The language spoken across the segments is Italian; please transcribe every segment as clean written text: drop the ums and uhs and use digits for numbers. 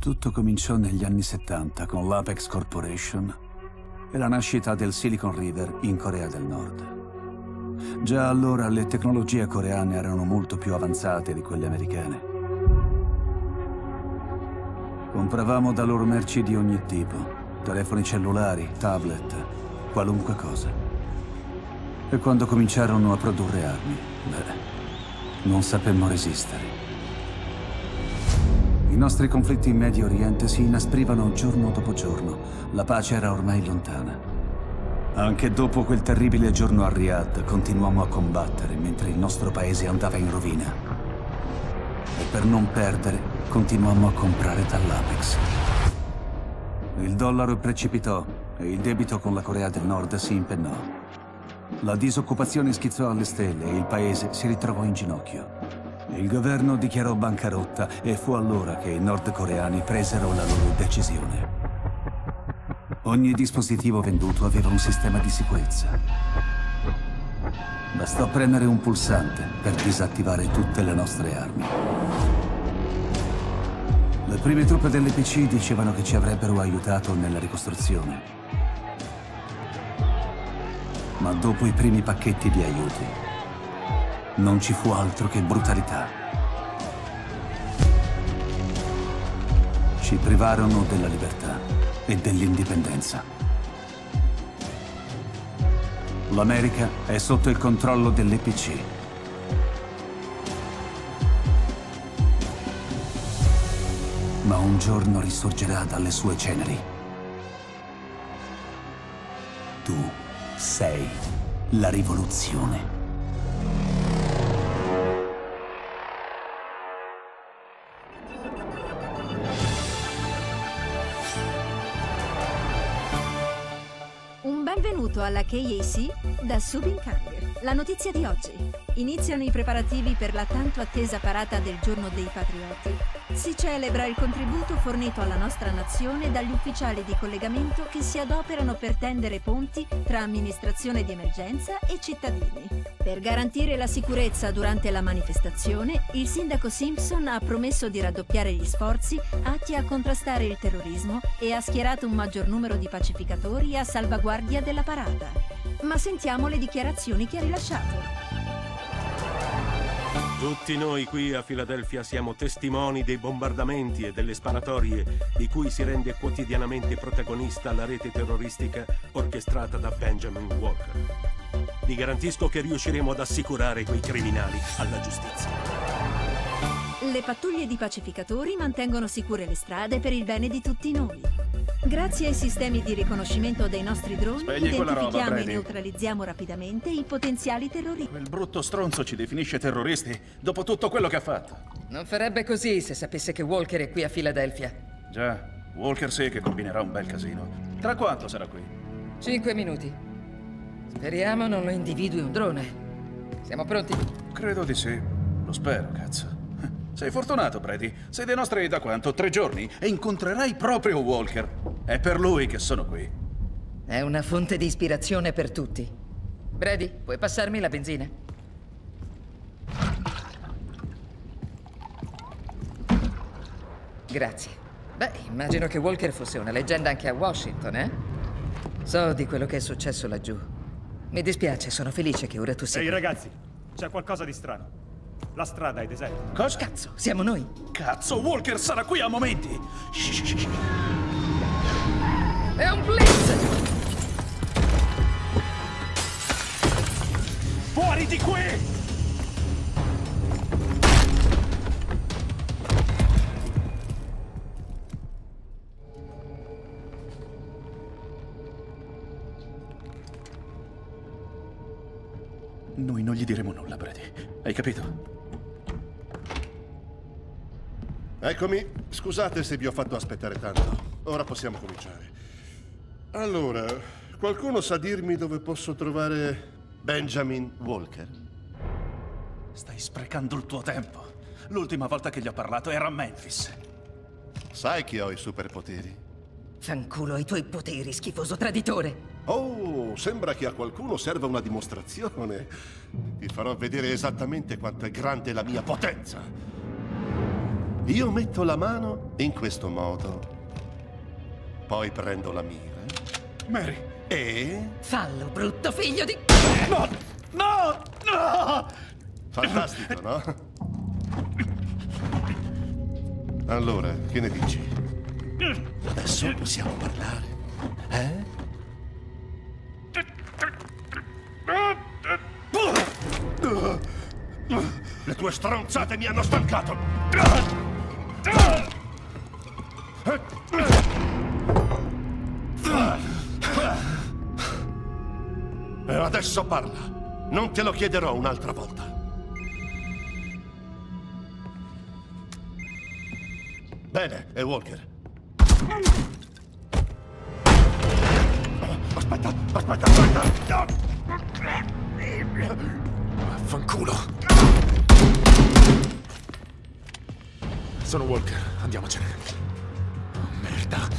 Tutto cominciò negli anni 70 con l'Apex Corporation e la nascita del Silicon River in Corea del Nord. Già allora le tecnologie coreane erano molto più avanzate di quelle americane. Compravamo da loro merci di ogni tipo, telefoni cellulari, tablet, qualunque cosa. E quando cominciarono a produrre armi, non sapemmo resistere. I nostri conflitti in Medio Oriente si inasprivano giorno dopo giorno. La pace era ormai lontana. Anche dopo quel terribile giorno a Riyadh continuammo a combattere mentre il nostro paese andava in rovina. E per non perdere, continuammo a comprare dall'Apex. Il dollaro precipitò e il debito con la Corea del Nord si impennò. La disoccupazione schizzò alle stelle e il paese si ritrovò in ginocchio. Il governo dichiarò bancarotta e fu allora che i nordcoreani presero la loro decisione. Ogni dispositivo venduto aveva un sistema di sicurezza. Bastò premere un pulsante per disattivare tutte le nostre armi. Le prime truppe dell'EPC dicevano che ci avrebbero aiutato nella ricostruzione. Ma dopo i primi pacchetti di aiuti, non ci fu altro che brutalità. Ci privarono della libertà e dell'indipendenza. L'America è sotto il controllo dell'EPC. Ma un giorno risorgerà dalle sue ceneri. Tu sei la rivoluzione. Benvenuto alla KAC da Subin Kang. La notizia di oggi. Iniziano i preparativi per la tanto attesa parata del Giorno dei Patrioti. Si celebra il contributo fornito alla nostra nazione dagli ufficiali di collegamento che si adoperano per tendere ponti tra amministrazione di emergenza e cittadini. Per garantire la sicurezza durante la manifestazione, il sindaco Simpson ha promesso di raddoppiare gli sforzi atti a contrastare il terrorismo e ha schierato un maggior numero di pacificatori a salvaguardia della parata. Ma sentiamo le dichiarazioni che ha rilasciato. Tutti noi qui a Filadelfia siamo testimoni dei bombardamenti e delle sparatorie di cui si rende quotidianamente protagonista la rete terroristica orchestrata da Benjamin Walker. Vi garantisco che riusciremo ad assicurare quei criminali alla giustizia. Le pattuglie di pacificatori mantengono sicure le strade per il bene di tutti noi. Grazie ai sistemi di riconoscimento dei nostri droni, identifichiamo e neutralizziamo rapidamente i potenziali terroristi. Quel brutto stronzo ci definisce terroristi dopo tutto quello che ha fatto. Non farebbe così se sapesse che Walker è qui a Filadelfia. Già, Walker sì che combinerà un bel casino. Tra quanto sarà qui? 5 minuti. Speriamo non lo individui un drone. Siamo pronti? Credo di sì. Lo spero, cazzo. Sei fortunato, Brady. Sei dei nostri da quanto? 3 giorni? E incontrerai proprio Walker. È per lui che sono qui. È una fonte di ispirazione per tutti. Brady, puoi passarmi la benzina? Grazie. Beh, immagino che Walker fosse una leggenda anche a Washington, eh? So di quello che è successo laggiù. Mi dispiace, sono felice che ora tu sia Ehi, qui. ragazzi, c'è qualcosa di strano. La strada è deserta. Cosa? Cazzo, siamo noi. Cazzo, Walker sarà qui a momenti. Shh. È un blitz! Fuori di qui! Noi non gli diremo nulla, Brady. Hai capito? Eccomi. Scusate se vi ho fatto aspettare tanto. Ora possiamo cominciare. Allora, qualcuno sa dirmi dove posso trovare Benjamin Walker? Stai sprecando il tuo tempo. L'ultima volta che gli ho parlato era a Memphis. Sai che ho i superpoteri? Fanculo ai tuoi poteri, schifoso traditore. Oh, sembra che a qualcuno serva una dimostrazione. Ti farò vedere esattamente quanto è grande la mia potenza. Io metto la mano in questo modo. Poi prendo la mira. Mary! E... Fallo, brutto figlio di... No! No! No! Fantastico, no? Allora, che ne dici? Adesso possiamo parlare, eh? Le tue stronzate mi hanno stancato! E adesso parla. Non te lo chiederò un'altra volta. Bene, è Walker. Aspetta, aspetta, aspetta! Vaffanculo! Sono Walker, andiamocene. Oh, merda.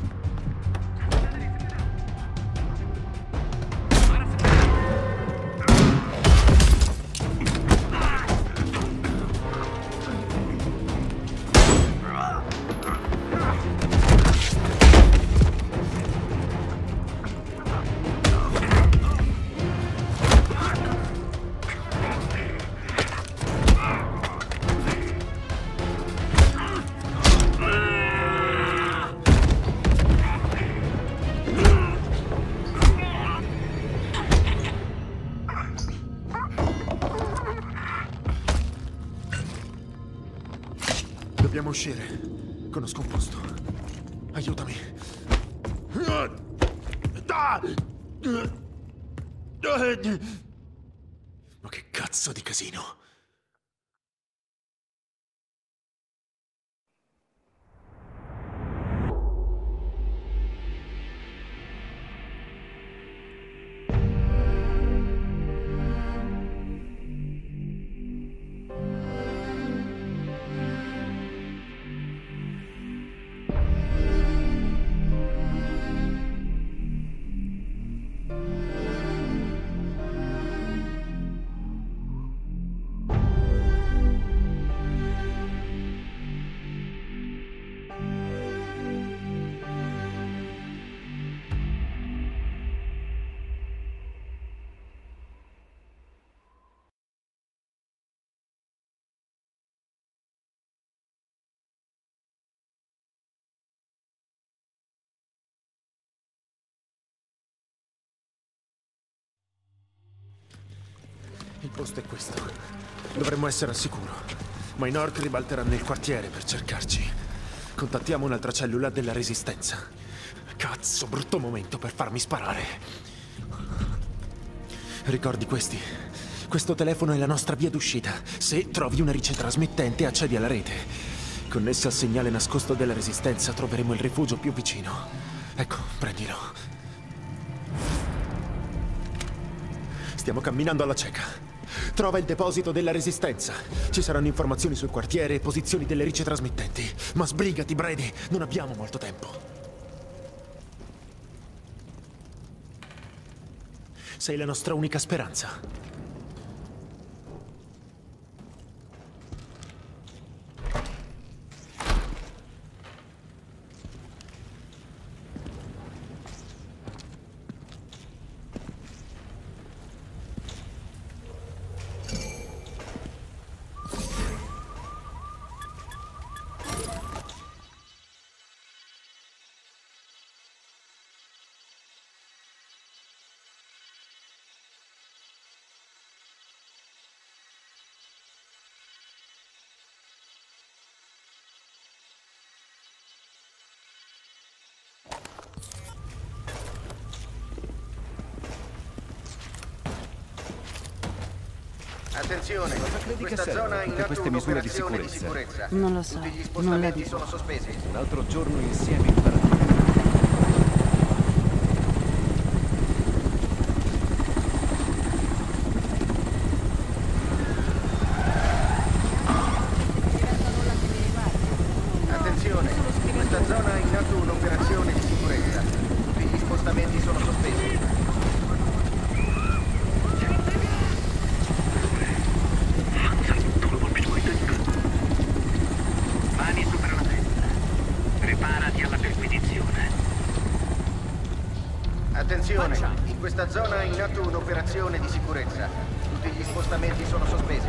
Dobbiamo uscire. Conosco un posto. Aiutami. Ma che cazzo di casino? Il posto è questo. Dovremmo essere al sicuro. Ma i Nork ribalteranno il quartiere per cercarci. Contattiamo un'altra cellula della Resistenza. Cazzo, brutto momento per farmi sparare. Ricordi questi? Questo telefono è la nostra via d'uscita. Se trovi una ricetrasmittente, accedi alla rete. Connessa al segnale nascosto della Resistenza, troveremo il rifugio più vicino. Ecco, prendilo. Stiamo camminando alla cieca. Trova il deposito della Resistenza. Ci saranno informazioni sul quartiere e posizioni delle ricetrasmittenti. Ma sbrigati, Brady, non abbiamo molto tempo. Sei la nostra unica speranza. Attenzione, questa zona è in atto un'operazione di sicurezza. Non lo so, Tutti gli non la spostamenti dico. sono sospesi. Un altro giorno insieme in paradiso. Attenzione, in questa zona è in atto un'operazione di sicurezza. Tutti gli spostamenti sono sospesi. Preparati alla perquisizione. Attenzione, in questa zona è in atto un'operazione di sicurezza. Tutti gli spostamenti sono sospesi.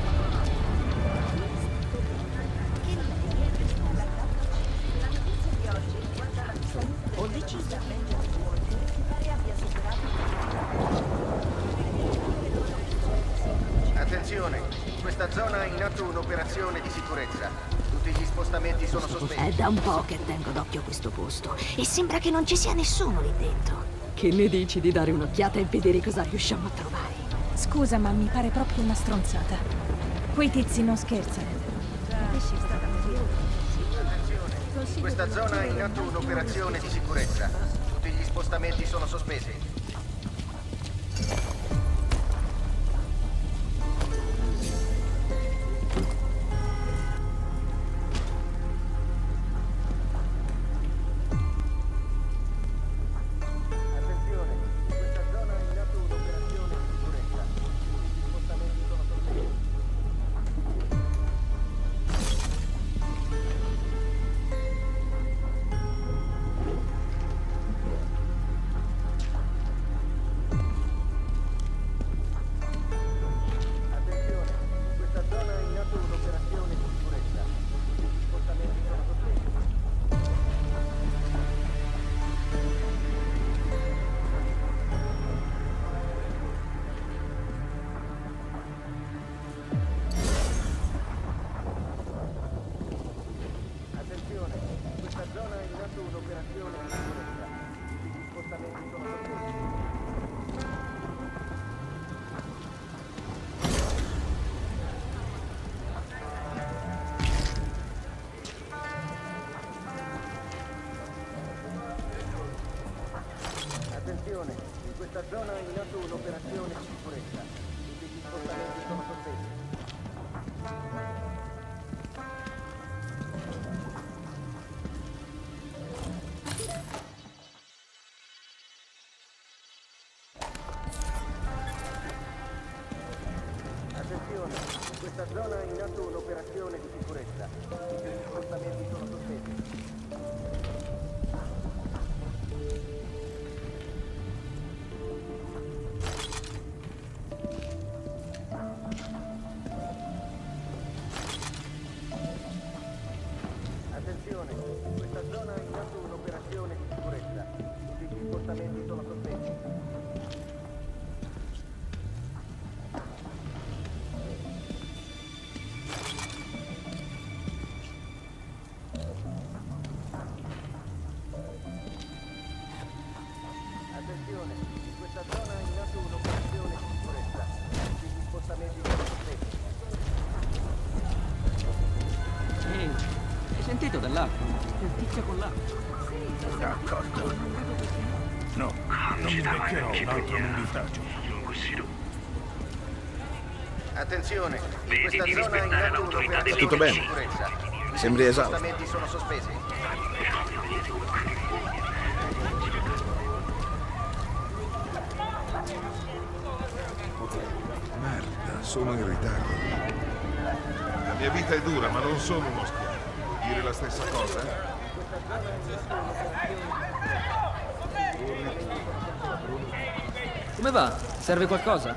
Attenzione, in questa zona è in atto un'operazione di sicurezza. Tutti gli spostamenti sono sospesi. È da un po' che tengo d'occhio questo posto e sembra che non ci sia nessuno lì dentro. Che ne dici di dare un'occhiata e vedere cosa riusciamo a trovare? Scusa, ma mi pare proprio una stronzata. Quei tizi non scherzano. Attenzione, in questa zona è in atto un'operazione di sicurezza. Tutti gli spostamenti sono sospesi. Attenzione, in questa zona è in atto un'operazione di sicurezza. Tutti gli spostamenti sono sospesi. Attenzione, in questa zona è in atto un'operazione di sicurezza. Tutti gli spostamenti sono sospesi. Attenzione, in questa zona è in atto un'operazione di sicurezza. Tutti gli spostamenti sono sospesi. Attenzione, in questa zona è in atto un'operazione di sicurezza. Tutti gli spostamenti sono sospesi. Ehi, hai sentito dell'acqua? Il tizio con l'acqua. D'accordo. No, non mi beccherò un altro nubitaggio. Attenzione, in questa zona è in atto un'operazione di Tutto bene? sicurezza. Sembri Gli esausto. spostamenti sono sospesi. Merda, sono in ritardo. La mia vita è dura, ma non sono uno schiavo. Vuoi dire la stessa cosa? Come va? Serve qualcosa?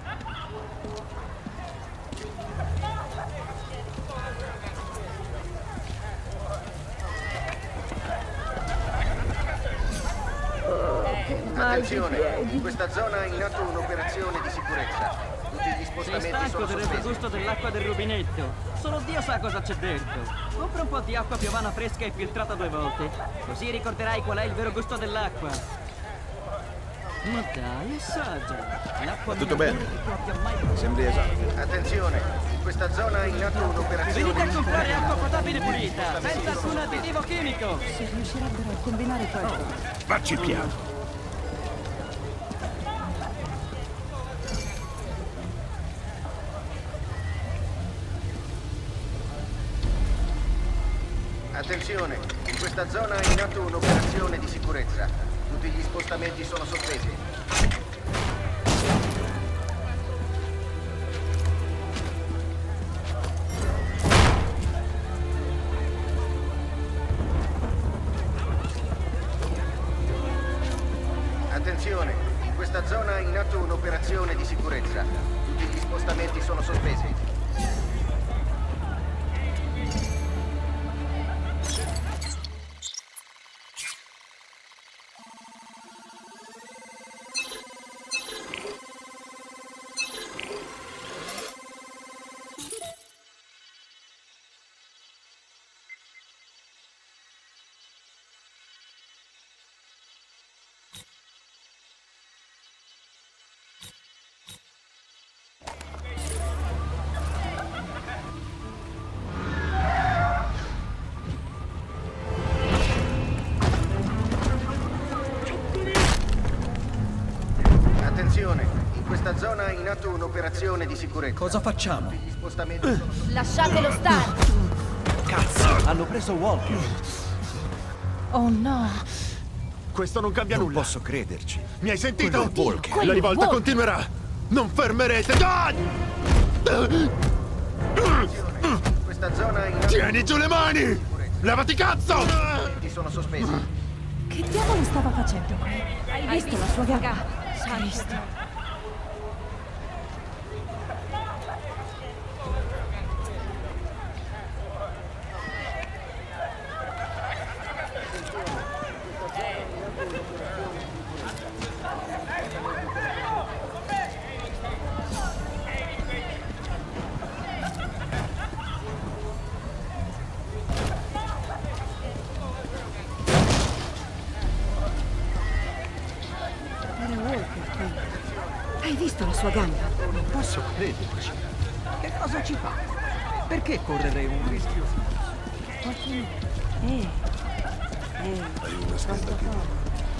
Attenzione, in questa zona è in atto un'operazione di sicurezza. Tutti gli Sei spostamenti stanco sono del sospesi. gusto dell'acqua del rubinetto. Solo Dio sa cosa c'è dentro. Compra un po' di acqua piovana fresca e filtrata 2 volte. Così ricorderai qual è il vero gusto dell'acqua. Ma dai, assaggia. L'acqua Tutto migliore bene? che tu abbia mai provato. Sembri esausto. Attenzione, in questa zona è in atto un'operazione Venite a di comprare sicurezza. acqua potabile pulita, senza alcun additivo chimico. Se riuscirebbero a combinare qualcosa. Facci piano. Attenzione, in questa zona è in atto un'operazione di sicurezza. Tutti gli spostamenti sono sospesi. Attenzione, in questa zona è in atto un'operazione di sicurezza. Tutti gli spostamenti sono sospesi. In questa zona è in atto un'operazione di sicurezza. Cosa facciamo? Gli spostamenti sono... Lasciatelo stare! Cazzo, hanno preso Walker. Oh no. Questo non cambia nulla. Non posso crederci. Mi hai sentito? Walker. La rivolta continuerà. Non fermerete. Ah! In questa zona è in atto... Tieni giù le mani! Levati cazzo! Sono sospesi. Che diavolo stava facendo qui? Hai visto la sua gamba? Cristo. Hai visto la sua gamba? Non posso crederci. Che cosa ci fa? Perché correre un rischio? Hai una aspettativa.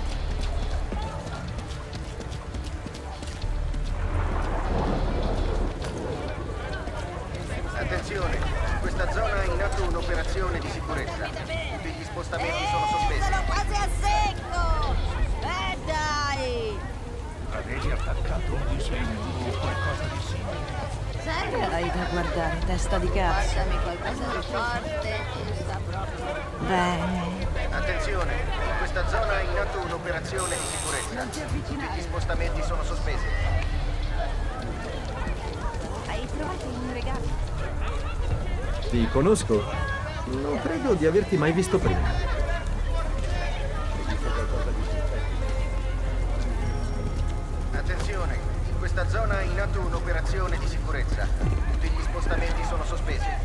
Attenzione, in questa zona è in atto un'operazione di sicurezza. Tutti gli spostamenti sono sospesi. Sono quasi a secco! Dai! Avevi attaccato un disegno o qualcosa di simile? Serio? Hai da guardare, testa di cazzo. Guardami qualcosa di forte e sta proprio... Bene. Attenzione, in questa zona è in atto un'operazione di sicurezza. Tutti gli spostamenti sono sospesi. Hai trovato un regalo? Ti conosco? Non credo di averti mai visto prima. Attenzione, in questa zona è in atto un'operazione di sicurezza. Tutti gli spostamenti sono sospesi.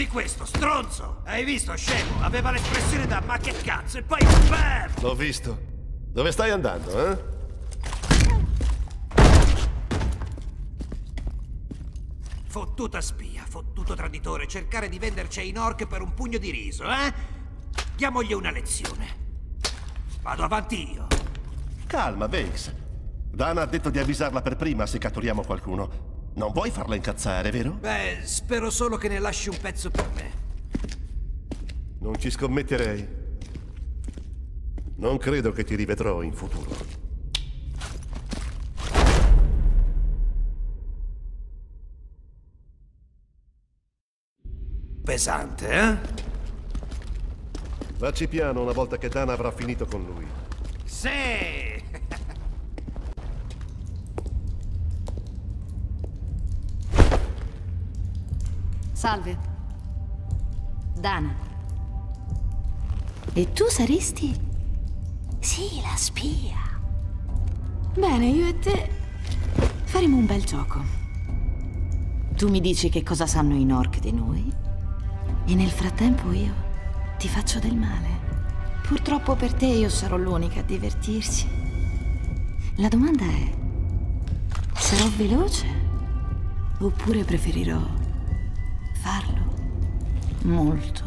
questo, stronzo! Hai visto, scemo? Aveva l'espressione da ma che cazzo e poi bam! L'ho visto. Dove stai andando, eh? Fottuta spia, fottuto traditore, cercare di venderci ai Nork per un pugno di riso, eh? Diamogli una lezione. Vado avanti io. Calma, Bakes. Dana ha detto di avvisarla per prima se catturiamo qualcuno. Non vuoi farla incazzare, vero? Beh, spero solo che ne lasci un pezzo per me. Non ci scommetterei. Non credo che ti rivedrò in futuro. Pesante, eh? Vacci piano una volta che Dana avrà finito con lui. Sì! Salve. Dana. E tu saresti? Sì, la spia. Bene, io e te faremo un bel gioco. Tu mi dici che cosa sanno i Nork di noi e nel frattempo io ti faccio del male. Purtroppo per te io sarò l'unica a divertirsi. La domanda è: sarò veloce oppure preferirò farlo molto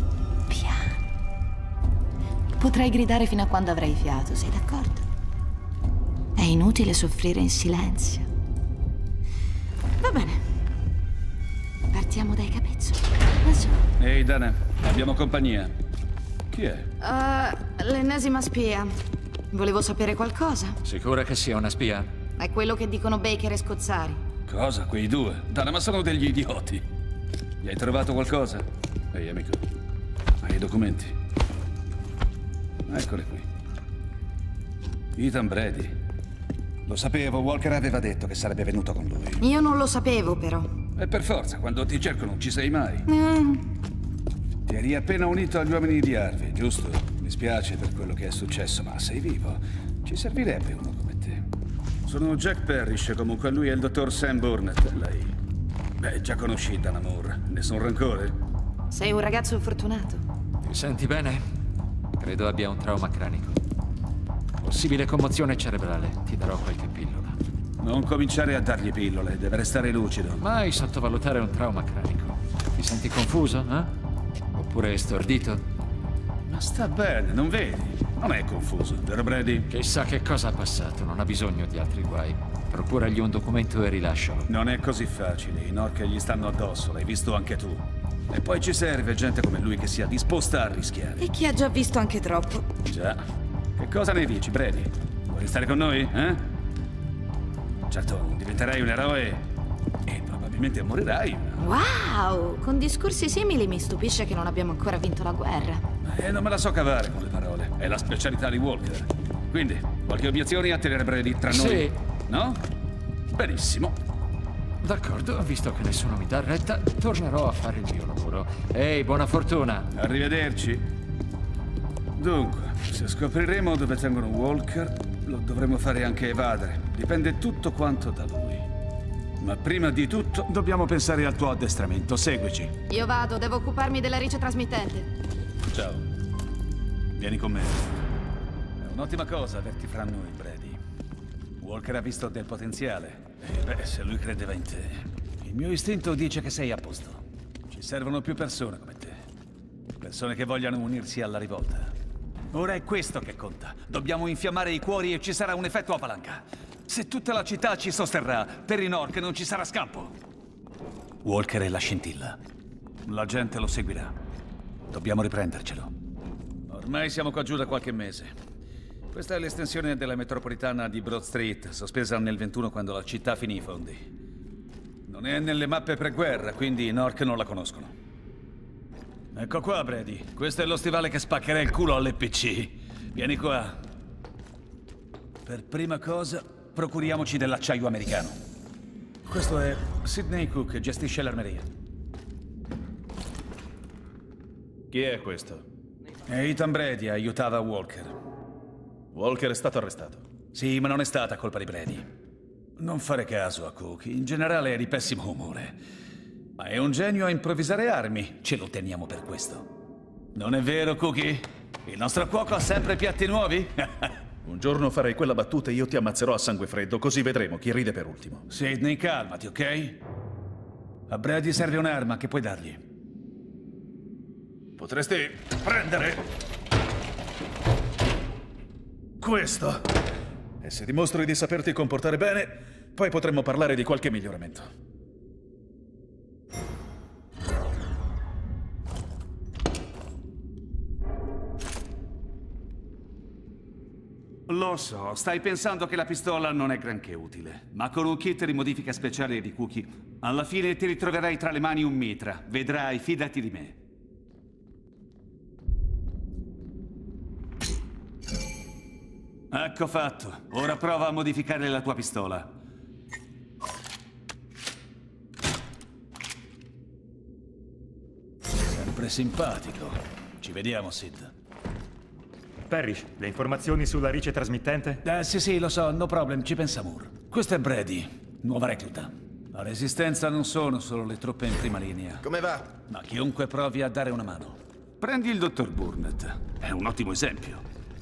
piano? Potrai gridare fino a quando avrai fiato, sei d'accordo? È inutile soffrire in silenzio. Va bene. Partiamo dai capezzoli. Ehi, Dana, abbiamo compagnia. Chi è? L'ennesima spia. Volevo sapere qualcosa. Sicura che sia una spia? È quello che dicono Baker e Scozzari. Cosa? Quei due? Dana, ma sono degli idioti. Gli hai trovato qualcosa? Ehi, amico, hai i documenti? Eccoli qui. Ethan Brady. Lo sapevo, Walker aveva detto che sarebbe venuto con lui. Io non lo sapevo, però. E per forza, quando ti cerco non ci sei mai. Ti eri appena unito agli uomini di Harvey, giusto? Mi spiace per quello che è successo, ma sei vivo. Ci servirebbe uno come te. Sono Jack Parrish, comunque lui è il dottor Sam Burnett. Lei... Beh, già conosci Dana Moore. Nessun rancore? Sei un ragazzo fortunato. Ti senti bene? Credo abbia un trauma cranico. Possibile commozione cerebrale. Ti darò qualche pillola. Non cominciare a dargli pillole, deve restare lucido. Mai sottovalutare un trauma cranico. Ti senti confuso, eh? Oppure stordito? Ma sta bene, non vedi? Non è confuso, vero Brady? Chissà che cosa ha passato, non ha bisogno di altri guai. Procuragli un documento e rilascialo. Non è così facile, i Nork gli stanno addosso, l'hai visto anche tu. E poi ci serve gente come lui che sia disposta a rischiare. E chi ha già visto anche troppo. Già. Che cosa ne dici, Brady? Vuoi restare con noi, eh? Certo, diventerai un eroe e probabilmente morirai. Wow! Con discorsi simili mi stupisce che non abbiamo ancora vinto la guerra. Non me la so cavare con le parole. È la specialità di Walker. Quindi, qualche obiezione a tenere Brady tra noi? Sì. No? Benissimo. D'accordo, visto che nessuno mi dà retta, tornerò a fare il mio lavoro. Ehi, buona fortuna. Arrivederci. Dunque, se scopriremo dove tengono Walker, lo dovremo fare anche evadere. Dipende tutto quanto da lui. Ma prima di tutto, dobbiamo pensare al tuo addestramento. Seguici. Io vado, devo occuparmi della rice trasmittente. Ciao. Vieni con me. È un'ottima cosa averti fra noi, Brady. Walker ha visto del potenziale. E beh, se lui credeva in te, il mio istinto dice che sei a posto. Ci servono più persone come te. Persone che vogliano unirsi alla rivolta. Ora è questo che conta. Dobbiamo infiammare i cuori e ci sarà un effetto a palanca. Se tutta la città ci sosterrà, per i Nork non ci sarà scampo. Walker è la scintilla. La gente lo seguirà. Dobbiamo riprendercelo. Ormai siamo qua giù da qualche mese. Questa è l'estensione della metropolitana di Broad Street, sospesa nel 21 quando la città finì i fondi. Non è nelle mappe pre-guerra, quindi i Nork non la conoscono. Ecco qua, Brady. Questo è lo stivale che spaccherà il culo all'EPC. Vieni qua. Per prima cosa, procuriamoci dell'acciaio americano. Questo è Sidney Cook, gestisce l'armeria. Chi è questo? È Ethan Brady, aiutava Walker. Walker è stato arrestato. Sì, ma non è stata colpa di Brady. Non fare caso a Cook, in generale è di pessimo umore. Ma è un genio a improvvisare armi. Ce lo teniamo per questo. Non è vero, Cookie? Il nostro cuoco ha sempre piatti nuovi? Un giorno farai quella battuta e io ti ammazzerò a sangue freddo, così vedremo chi ride per ultimo. Sidney, calmati, ok? A Brady serve un'arma che puoi dargli. Potresti prendere questo. E se dimostri di saperti comportare bene, poi potremmo parlare di qualche miglioramento. Lo so, stai pensando che la pistola non è granché utile, ma con un kit di modifica speciale di Cookie, alla fine ti ritroverai tra le mani un mitra. Vedrai, fidati di me. Ecco fatto. Ora prova a modificare la tua pistola. Sempre simpatico. Ci vediamo, Sid. Parrish, le informazioni sulla rice trasmittente? Sì, lo so, no problem, ci pensa Moore. Questo è Brady, nuova recluta. La Resistenza non sono solo le truppe in prima linea. Come va? Ma chiunque provi a dare una mano. Prendi il dottor Burnett, è un ottimo esempio.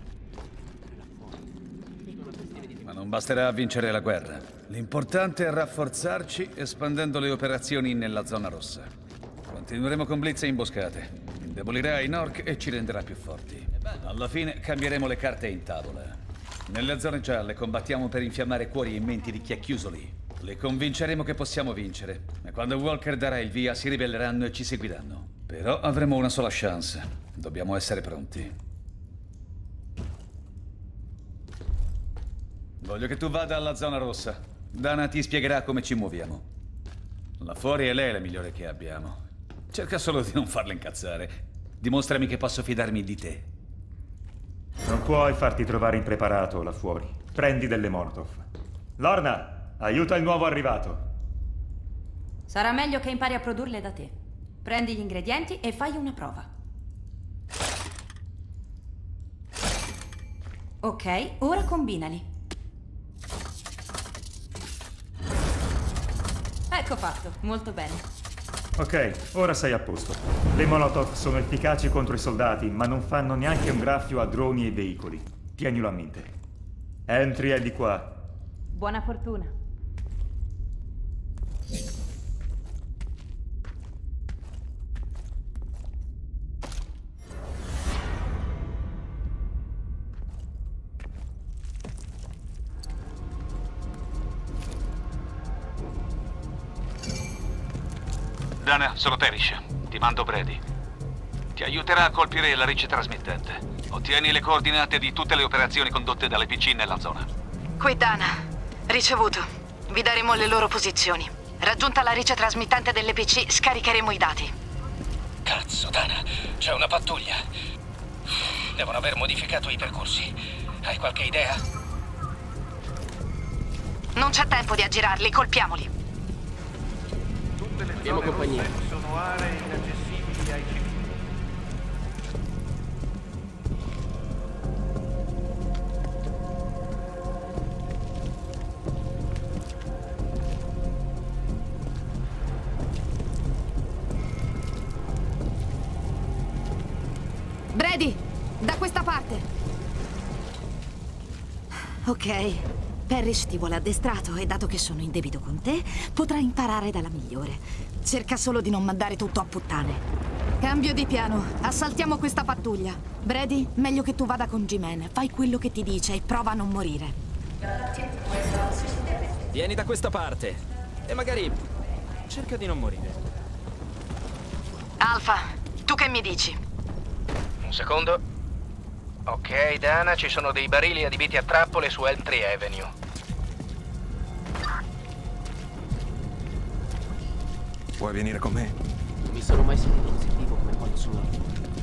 Ma non basterà vincere la guerra. L'importante è rafforzarci espandendo le operazioni nella zona rossa. Continueremo con blitz e imboscate. Indebolirà i Nork e ci renderà più forti. Alla fine cambieremo le carte in tavola. Nelle zone gialle combattiamo per infiammare cuori e menti di chi è chiuso lì. Le convinceremo che possiamo vincere. E quando Walker darà il via si ribelleranno e ci seguiranno. Però avremo una sola chance. Dobbiamo essere pronti. Voglio che tu vada alla zona rossa. Dana ti spiegherà come ci muoviamo. Là fuori è lei la migliore che abbiamo. Cerca solo di non farla incazzare. Dimostrami che posso fidarmi di te. Non puoi farti trovare impreparato là fuori. Prendi delle Molotov. Lorna, aiuta il nuovo arrivato. Sarà meglio che impari a produrle da te. Prendi gli ingredienti e fai una prova. Ok, ora combinali. Ecco fatto, molto bene. Ok, ora sei a posto. Le Molotov sono efficaci contro i soldati, ma non fanno neanche un graffio a droni e veicoli. Tienilo a mente. Entry è di qua. Buona fortuna. Dana, sono Parrish. Ti mando Brady. Ti aiuterà a colpire la rice trasmittente. Ottieni le coordinate di tutte le operazioni condotte dalle PC nella zona. Qui Dana. Ricevuto. Vi daremo le loro posizioni. Raggiunta la rice trasmittente delle PC, scaricheremo i dati. Cazzo, Dana, c'è una pattuglia. Devono aver modificato i percorsi. Hai qualche idea? Non c'è tempo di aggirarli, colpiamoli. Abbiamo compagnia. Sono aree inaccessibili ai civili. Brady, da questa parte. Ok. Parrish ti vuole addestrato e dato che sono in debito con te, potrai imparare dalla migliore. Cerca solo di non mandare tutto a puttane. Cambio di piano. Assaltiamo questa pattuglia. Brady, meglio che tu vada con G-Man. Fai quello che ti dice e prova a non morire. Vieni da questa parte. E magari cerca di non morire. Alpha, tu che mi dici? Un secondo. Ok, Dana, ci sono dei barili adibiti a trappole su Elmtree Avenue. Vuoi venire con me? Non mi sono mai sentito così vivo come quando sono lì.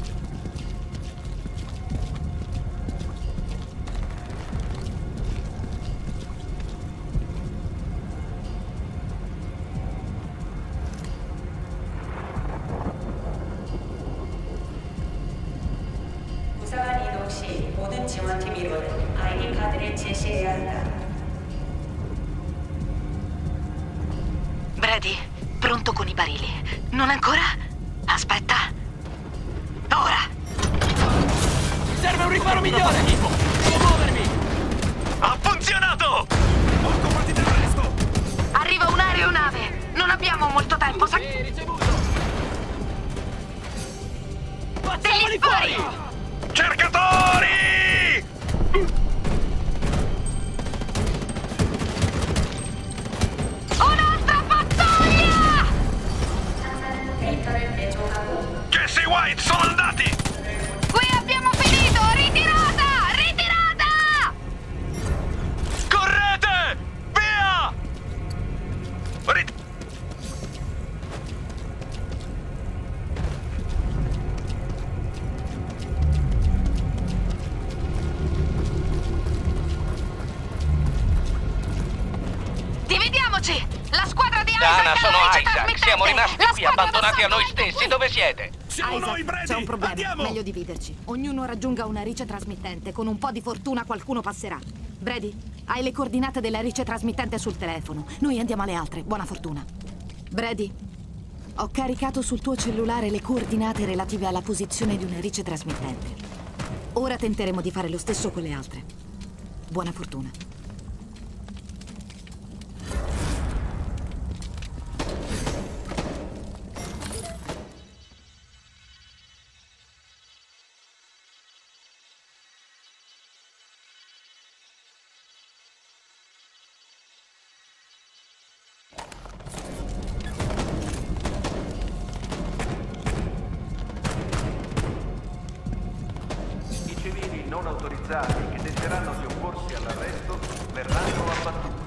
부사관 이동 시 모든 지원팀 ID 카드를 제시해야 한다. Brady, pronto con i barili. Non ancora? Aspetta. Ora! Mi serve un riparo migliore! Devo muovermi! Ha funzionato! Arriva un'aeronave. Non abbiamo molto tempo, Degli spari! Cercatori! Un'altra pattuglia! Jesse White, sono andati! Qui abbiamo finito! Ritirata! Ritirata! Correte! Via! Dividiamoci! La squadra di Dana, Isaac sono è la Isaac. Siamo rimasti qui abbandonati a noi stessi. Dove siete? Isaac, c'è un problema. Meglio dividerci. Ognuno raggiunga una rice trasmittente. Con un po' di fortuna qualcuno passerà. Brady, hai le coordinate della rice trasmittente sul telefono. Noi andiamo alle altre. Buona fortuna. Brady, ho caricato sul tuo cellulare le coordinate relative alla posizione di una rice trasmittente. Ora tenteremo di fare lo stesso con le altre. Buona fortuna. I civili non autorizzati che tenteranno di opporsi all'arresto verranno abbattuti.